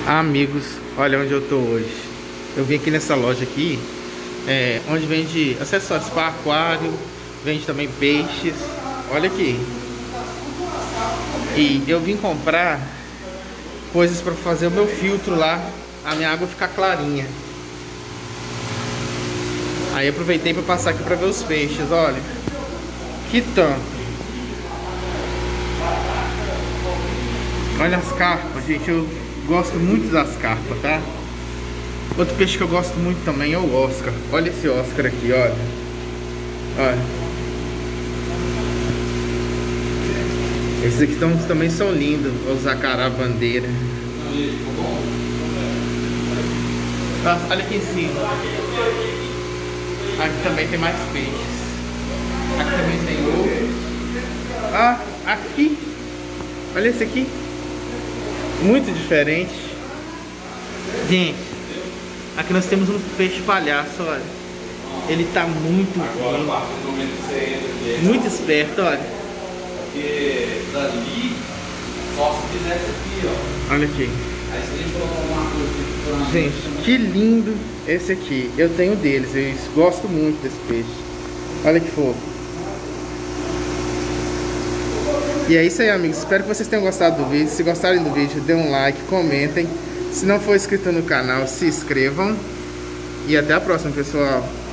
Amigos, olha onde eu tô hoje. Eu vim aqui nessa loja aqui, onde vende acessórios para aquário, vende também peixes. Olha aqui. E eu vim comprar coisas para fazer o meu filtro lá, a minha água ficar clarinha. Aí aproveitei para passar aqui para ver os peixes, olha. Que tanto. Olha as carpas, gente, eu gosto muito das carpas, tá? Outro peixe que eu gosto muito também é o Oscar. Olha esse Oscar aqui, olha. Olha. Esses aqui também são lindos, os acará bandeira. Olha aqui em cima. Aqui também tem mais peixes. Aqui também tem outros. Ah, aqui. Olha esse aqui. Muito diferente. Gente, aqui nós temos um peixe palhaço, olha. Ele tá muito esperto, olha. Porque dali, só se fizesse aqui, ó. Olha aqui. Aí se a gente colocar uma coisa aqui, gente, que lindo esse aqui. Eu tenho deles, eu gosto muito desse peixe. Olha que fofo. E é isso aí, amigos. Espero que vocês tenham gostado do vídeo. Se gostarem do vídeo, dê um like, comentem. Se não for inscrito no canal, se inscrevam. E até a próxima, pessoal.